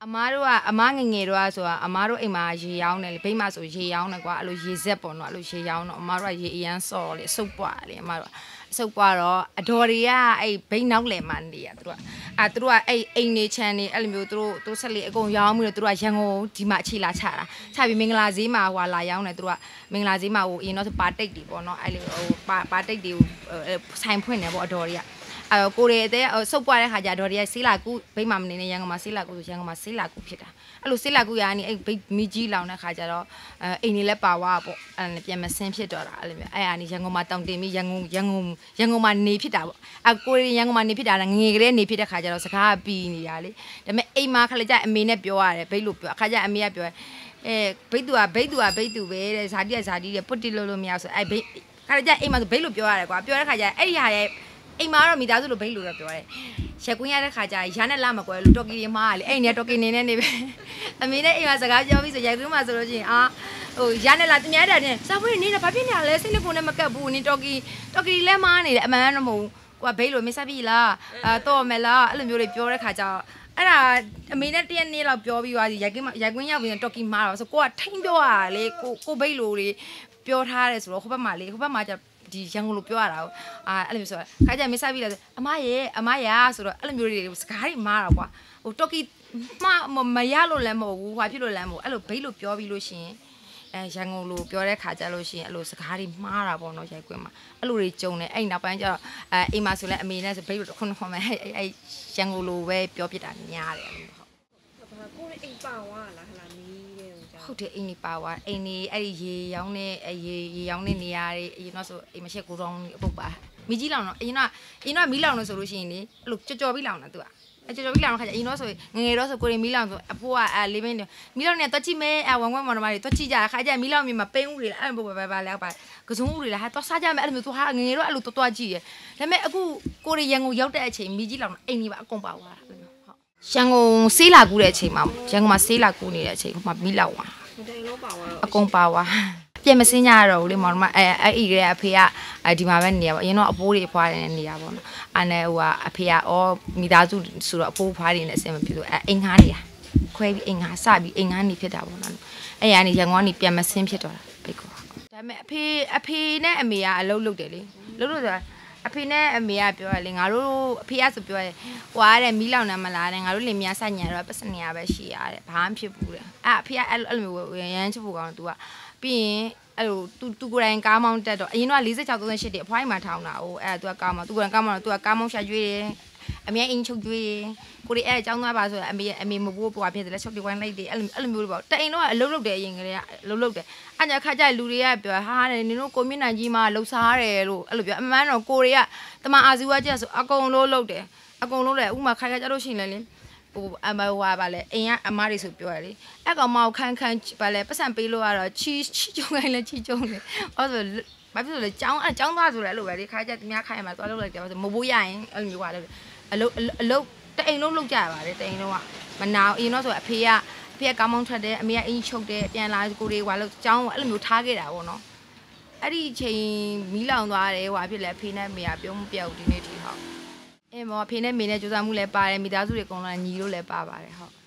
အမားတို့ကအမားငငယ်တော့ဆိုတာအမားတို့အိမ်မှာရေရောင်းတယ်လေဘိတ်မဆိုရေရောင်းတယ်ကွာအဲ့လိုရေစက်ပေါ့နော်အဲ့လိုရေရောင်းတော့အမားတို့ကရေအရန်စော်လေအဆုပ်ပွားလေအမားတို့အဆုပ်ပွားတော့အတော်တွေကအဲ့ဘိတ်နောက်လေမှနေရသူတို့ကအဲ့အိမ်နေချမ်းနေအဲ့လိုမျိုးသူတို့ဆက်လေအကုန်ရောင်းပြီးတော့သူတို့ကရန်ကုန်ဒီမှာအခြေလာချတာချပြီးမင်္ဂလာဈေးမှာဟွာလာရောင်းတယ်သူတို့ကမင်္ဂလာဈေးမှာဟိုအရင်တော့ပါတိတ်တွေပေါ့နော်အဲ့လိုဟိုပါတိတ်တွေကိုဆိုင်ဖွင့်တယ်ပေါ့အတော်တွေကကိုရီတဲ့စုပ်ပွားတဲ့ခါကျတော့ဒီဆေးလာကူဘိတ်မှမနေနဲ့ရန်ကုန်မှာဆေးလာကူဆိုရန်ကုန်မှာဆေးလာကူဖြစ်တာအဲ့လိုဆေးလာကူရာနေအဲ့ဘိတ်မီကြီးလောင်တဲ့ခါကျတော့အိမ်နေလဲပါဝါပေါ့အဲ့ပြန်မဆင်းဖြစ်တော့တာအဲ့လိုမျိုးအဲ့ဟာနေရန်ကုန်မှာတောင်တင်ပြီးရန်ကုန်မှာနေဖြစ်တာပေါ့ကိုရီရန်ကုန်မှာနေဖြစ်တာငငယ်ကလေးနေဖြစ်တဲ့ခါကျတော့စကားပြီးနေတာလေဒါပေမဲ့အိမ်မှာခါလေကျအမေနဲ့ပြောရတယ်ဘိတ်လို့ပြောအခါကျအမေကပြောဘိတ်သူပဲတဲ့ဇာတိတဲ့ပုတ်တိလို့မရဆိုအဲ့ဘိတ်ခါလေကျအိမ်မှာဆိုဘိတ်လို့ပြောရတယ်ကွာပြောတဲ့ခါကျအဲ့ဒီဟာရဲ့အိမ်မှာတော့မိသားစုလိုဘိတ်လို့တော့ပြောတယ်ရက်ကွင်းရတဲ့ခါကျရနဲ့လာမကွယ်လို့တော်ကီရမားကလေအဲ့နေတော်ကီနေနေပဲအမေနဲ့အိမ်မှာစကားပြောပြီးဆိုရက်ကွင်းမှာဆိုလို့ရှိရင်ဟိုရနဲ့လာတ냐တဲ့တင်စာဖွေးနေတယ်ဘာဖြစ်နေရလဲစိတ်နဲ့ကိုနဲ့မကပ်ဘူးနင်တော်ကီလဲမားနေတယ်အမှန်တော့မဟုတ်ကွာဘိတ်လို့မစားပြီလားတော့မယ်လားအဲ့လိုမျိုးတွေပြောတဲ့ခါကျတော့အဲ့ဒါအမေနဲ့တရက်နေ့လောက်ပြောပြီးသွားစီရက်ကွင်းရောက်ပြီးတော်ကီမားတော့ဆိုကိုကထိန်ပြောရတာလေကိုဘိတ်လို့တွေပြောထားတယ်ဆိုတော့ဟိုဘက်မှာကျဒီရန်ကုန်လိုပြောရတာအဲ့လိုမျိုးဆိုတော့ခါကျမစားပြီလားအမရဲ့ဆိုတော့အဲ့လိုမျိုးတွေစကားတွေမားတာကွာဟိုတော်ကီမရလို့လည်းမဟုတ်ဘူးဟာဖြစ်လို့လည်းမဟုတ်အဲ့လိုဘိတ်လို့ပြောပြီးလို့ရှိရင်ရန်ကုန်လိုပြောတဲ့ခါကျလို့ရှိရင်အဲ့လိုစကားတွေမှားတာပေါ့နော်ရိုက်ကွင်းမှာအဲ့လိုတွေကြုံတယ်အဲ့နောက်ပိုင်းကျတော့အိမ်မှာဆိုလည်းအမေနဲ့ဆိုဘိတ်လို့ခွန်းမယ်အဲ့ရန်ကုန်လိုပဲပြောပြတာများတယ်အဲ့လိုဟုတ်ကိုယ်အိမ်ပါဝါလားဟလာနီးတဲ့ဟုတ်တယ်အိမ်နေပါဝါအိမ်နေအဲ့ဒီရေရောင်းတဲ့ရေရောင်းတဲ့နေရာတွေအရင်တော့ဆိုအိမ်မရှိကိုတောင်းအပုတ်ပါမီကြီးလောင်တော့အရင်ကမီးလောင်လို့ဆိုလို့ရှိရင်လေအဲ့လိုကြော်ပြီးလောင်တာသူကကြော်ပြီးလောင်တဲ့ခါကျအရင်တော့ဆိုငငယ်တော့ဆိုကိုရီမီးလောင်ဆိုအဖိုးကလေးမင်းမီးလောင်နေတော့ကြည့်မဲဝမ်မောင်တော်မတွေတော့ကြည့်ကြခါကျမီးလောင်မြေမှာပိန်းဦးတွေအဲ့လိုပဲလဲပါကစုံဦးတွေလားဟာတော့စားကြမယ်အဲ့လိုမျိုးသူဟာငငယ်တော့အဲ့လိုတွားကြည့်ရဒါပေမဲ့အခုကိုရီရန်ကုန်ရောက်တဲ့အချိန်မီးကြီးလောင်အိမ်ကြီးပါအကုန်ပါသွားတာအဲ့လိုဟုတ်ရန်ကုန်ဆေးလာကူးတဲ့အချိန်မှာရန်ကုန်မှာဆေးလာကူးနေတဲ့အချိန်မှာမီးလောင်သွားတိုင်လုံးပါဝါအကုန်ပါဝါပြန်မစင်းကြရတော့ဘူးလေမောင်မအဲ့ဤကအဖေကဒီမှာပဲနေရပါအရင်တော့အဖိုးတွေဖွားနေရပါတော့အဲ့နဲ့ဟိုကအဖေကမိသားစုဆိုတော့အဖိုးဖွားတွေနဲ့အဆင်မပြေဘူးအိမ်ငါးနေတာခွဲပြီးအိမ်ငါးစပြီးအိမ်ငါးနေဖြစ်တာပေါ့နော်အဲ့ရနေရန်ကုန်ကနေပြန်မစင်းဖြစ်တော့တာဘိတ်ကောဒါပေမဲ့အဖေနဲ့အမေကအလုပ်လုပ်တယ်လေလုပ်လို့ဆိုတာအဖေနဲ့အမေကပြောရလေငါတို့အဖေကဆိုပြောရဲဟွာတဲ့မီးလောင်နေမလားတဲ့ငါတို့လင်မယားဆက်ညာတော့ပတ်စနေရပဲရှိရတဲ့ဘာမှဖြစ်ဘူးတဲ့အဖေကအဲ့လိုမျိုးရမ်းချဖို့ကောင်း तू ကပြီးရင်အဲ့လို तू ကိုယ်တိုင်ကားမောင်းတက်တော့အရင်တော့46 38တိအဖွားအိမ်မှာထောင်းတာဟိုအဲ့ तू ကကားမောင်း तू ကိုယ်တိုင်ကားမောင်းတော့ तू ကကားမောင်းရှာကျွေးတယ်အမေအင်းချုပ်ကျွေးတယ်ကိုရီအဲ့အကြောင်းသားပါဆိုတော့အမေမဘိုးပွားဖြစ်တယ်လက်ချုပ်တွေဝိုင်းလိုက်တယ်အဲ့လိုမျိုးတွေပေါ့တအိမ်တော့အလုပ်လုပ်တယ်အရင်ကလေးကအလုပ်လုပ်တယ်အဲ့ညခါကျလူတွေကပြောဟာနင်တို့ကိုမျက်နှာကြီးမှာလှုပ်ရှားတယ်လို့အဲ့လိုပြောအမှန်တော့ကိုရီကတမအာဇီဝကျဆိုအကုန်လုံးလုပ်တယ်ဥမာခါကျတော့ရှင်လဲလေဟိုအမဝါပါလေအိမ်ကအမတွေဆိုပြောရလေအဲ့ကောင်မကိုခန်းပါလေပတ်စံပေးလို့ရတော့ချီကျုံခိုင်းလဲချီကျုံတယ်ဟောဆိုဘာဖြစ်လို့လဲចောင်းသားဆိုလဲအဲ့လိုပဲလေခါကျသူများခိုင်းမှာသွားလုပ်လိုက်တယ်ဆိုမဘိုးရရင်အဲ့လိုမျိုးကလည်းအလုတ်တအိမ်လုံးလုပ်ကြရပါတယ်တအိမ်လုံးကမနာအရင်တော့ဆိုအဖေကကောင်းမောင်းထွက်တယ်အမေကအင်းချုပ်တယ်ပြန်လာကိုတွေဟွာလို့ចောင်းအဲ့လိုမျိုးထားခဲ့တာပေါ့နော်အဲ့ဒီအချိန်မီးလောင်သွားတယ်ဟွာဖြစ်လဲအဖေနဲ့အမေကပြုံးမပြောက်ဒီနေ့ထိဟုတ်မောအဖေနဲ့မေနဲ့ကြိုးစားမှုလည်းပါတယ်မိသားစုတွေအကုန်လုံးညီလို့လည်းပါပါတယ်ဟုတ်